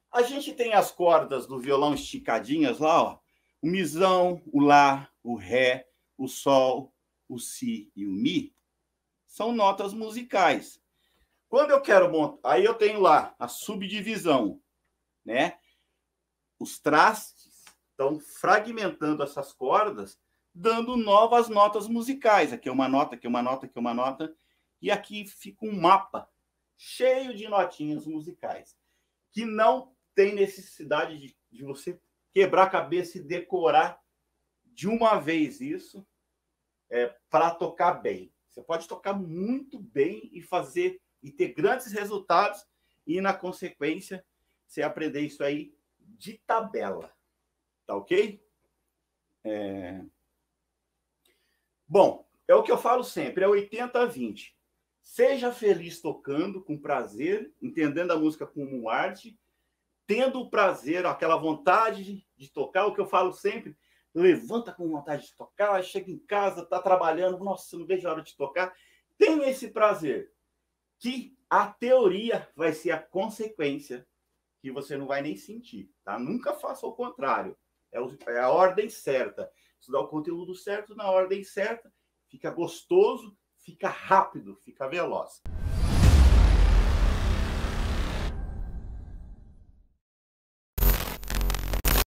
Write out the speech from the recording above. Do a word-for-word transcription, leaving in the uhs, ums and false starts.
A gente tem as cordas do violão esticadinhas lá, ó. O misão, o lá, o ré, o sol, o si e o mi são notas musicais. Quando eu quero montar, aí eu tenho lá a subdivisão, né? Os trastes estão fragmentando essas cordas, dando novas notas musicais. Aqui é uma nota, aqui é uma nota, aqui é uma nota, e aqui fica um mapa cheio de notinhas musicais que não tem necessidade de, de você quebrar a cabeça e decorar de uma vez isso é, para tocar bem. Você pode tocar muito bem e fazer e ter grandes resultados e, na consequência, você aprender isso aí de tabela. Tá ok? É... Bom, é o que eu falo sempre, é oitenta a vinte. Seja feliz tocando, com prazer, entendendo a música como arte, tendo o prazer, aquela vontade de, de tocar, o que eu falo sempre, levanta com vontade de tocar, chega em casa, está trabalhando, nossa, não vejo a hora de tocar. Tenha esse prazer, que a teoria vai ser a consequência que você não vai nem sentir, tá? Nunca faça o contrário. É, o, é a ordem certa. Estudar o conteúdo certo na ordem certa, fica gostoso, fica rápido, fica veloz.